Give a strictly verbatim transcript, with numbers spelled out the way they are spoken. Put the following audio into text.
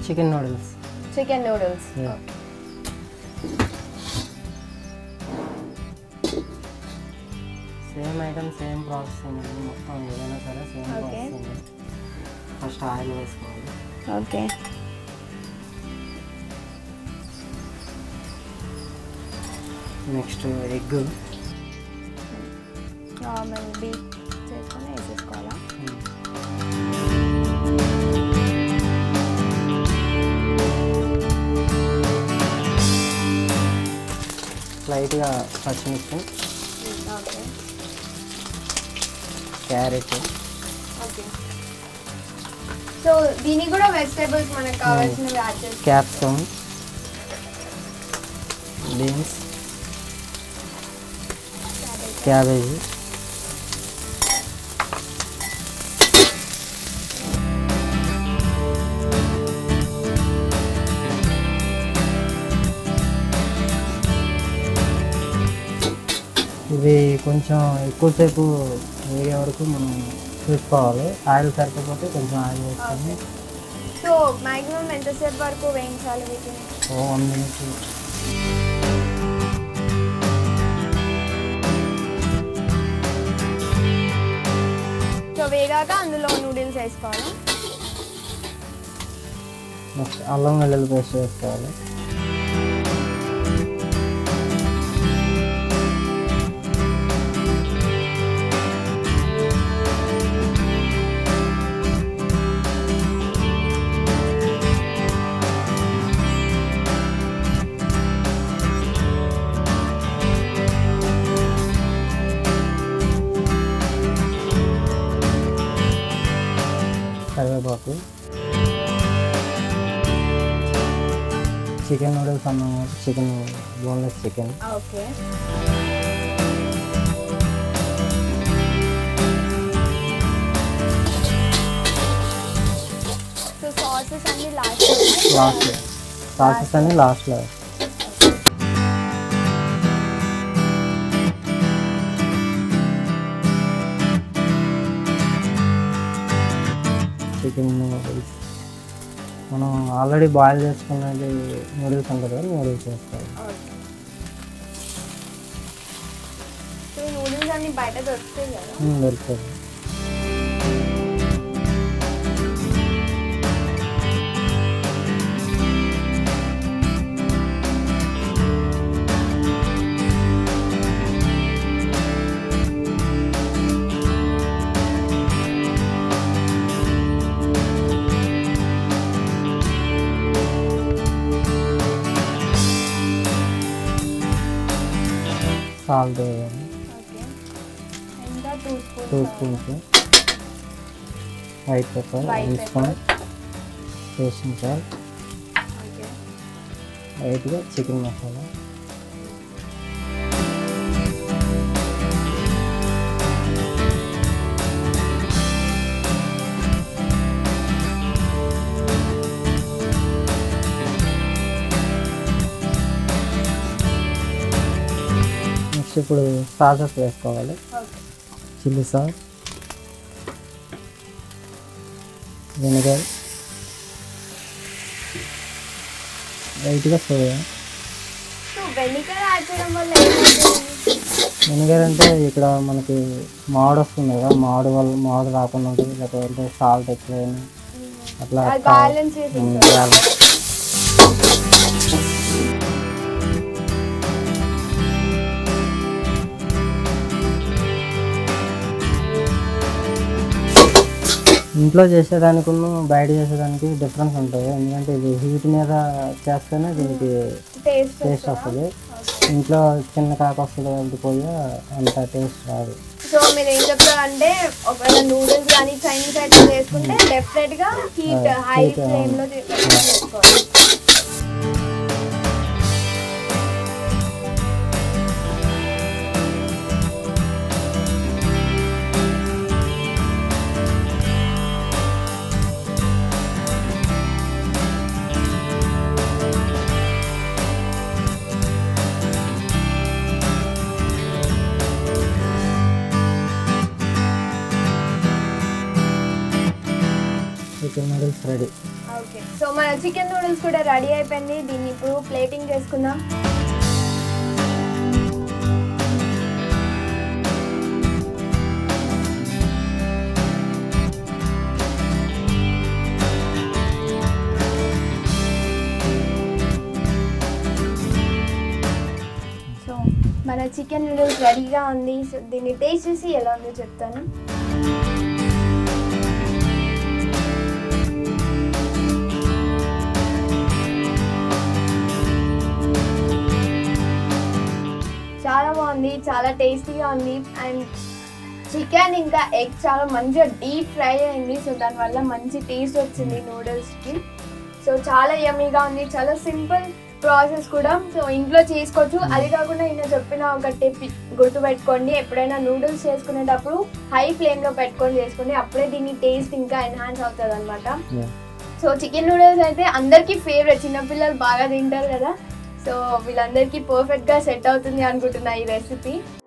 Chicken noodles. Chicken noodles. Same item same processing అండి, మొత్తం ఏదైనా సరే సేమ్ ప్రాసెసింగ్. ఫస్ట్ ఆయిల్ వేసుకోవాలి. Okay. Next egg normal beat చేసుకొని వేసేసుకోవాలా? లైట్గా పచ్చిమిర్చి, ఓకే, క్యారెట్. ఓకే. సో దీనికి కూడా వెజిటేబుల్స్ మనకు కావాల్సినవి యాడ్ చేసుకోవాలి. క్యాప్సికమ్, బీన్స్, క్యాబేజీ, ఇది కొంచెం ఎక్కువసేపు వేగే వరకు మనం చూసుకోవాలి. ఆయిల్ సరిపోతే కొంచెం ఆయిల్ వేసుకొని. సో మ్యాక్సిమం ఎంతసేపు వరకు వేయించాలి వీటిని? ఓ వన్ మినిట్. సో వేగాక అందులో నూడిల్స్ వేసుకోవాలి. నెక్స్ట్ అల్లం వెల్లుల్లి పేస్ట్ వేసుకోవాలి. కరివేపాకు. చికెన్ నూడిల్స్ అన్నాం కాబట్టి chicken boneless chicken. Okay. So sauces అన్ని లాస్ట్ లాస్ట్లో సాసెస్ అన్ని లాస్ట్లో. చికెన్ నూడిల్స్ మనం ఆల్రెడీ బాయిల్ చేసుకున్నది నూడిల్స్ ఉంటుంది కదా, నూడిల్స్ వేసుకోవాలి. నూడిల్స్ అన్ని బయట దొరుకుతాయి కదా? దొరుకుతుంది. సాల్ట్ వేయాలి, two spoons. White pepper one spoon tasting salt, లైట్గా చికెన్ మసాలా. నెక్స్ట్ ఇప్పుడు సాసెస్ వేసుకోవాలి. చిల్లీ సాస్, వెనిగర్, లైట్గా సోయా. వెనిగర్ అంటే ఇక్కడ మనకి మామిడి వస్తుంది కదా, మామిడి వల్ల మామిడి రాకుండా ఉంటుంది, లేకపోతే సాల్ట్ ఎక్కువైనా అట్లా బ్యాలెన్స్. ఇంట్లో చేసేదానికి బయట చేసేదానికి డిఫరెన్స్ ఉంటుంది, ఎందుకంటే ఇది హీట్ మీద చేస్తేనే దీనికి టేస్ట్ వస్తుంది. ఇంట్లో చిన్న కాక వస్తుంది కాబట్టి పోయి అంత టేస్ట్ రాదు. సో మీరు ఏం చెప్తారంటే ఒకవేళ నూడిల్స్ కానీ చైనీస్ ఐటమ్స్ చేసుకుంటే డెఫినెట్గా హీట్ హై ఫ్లేమ్లో చేసుకోవాలి. Chicken noodles ready. Okay, so మన చికెన్ నూడిల్స్ కూడా రెడీ అయిపోయింది. దీన్ని ఇప్పుడు ప్లేటింగ్ చేసుకుందాం. సో మన చికెన్ నూడిల్స్ రెడీగా ఉంది. సో దీన్ని టేస్ట్ చేసి ఎలా ఉందో చెప్తాను. చాలా బాగుంది, చాలా టేస్టీగా ఉంది. అండ్ చికెన్ ఇంకా ఎగ్ చాలా మంచిగా డీప్ ఫ్రై అయింది. సో దానివల్ల మంచి టేస్ట్ వచ్చింది నూడిల్స్కి. సో చాలా యమ్మీగా ఉంది, చాలా సింపుల్ ప్రాసెస్ కూడా. సో ఇంట్లో చేసుకోవచ్చు. అది కాకుండా నేను చెప్పిన ఒక టిప్ గుర్తుపెట్టుకోండి, ఎప్పుడైనా నూడిల్స్ చేసుకునేటప్పుడు హై ఫ్లేమ్లో పెట్టుకొని చేసుకోండి, అప్పుడే దీని టేస్ట్ ఇంకా ఎన్హాన్స్ అవుతుంది అనమాట. సో చికెన్ నూడిల్స్ అయితే అందరికీ ఫేవరెట్, చిన్నపిల్లలు బాగా తింటారు కదా. సో వీళ్ళందరికీ పర్ఫెక్ట్గా సెట్ అవుతుంది అనుకుంటున్నా ఈ రెసిపీ.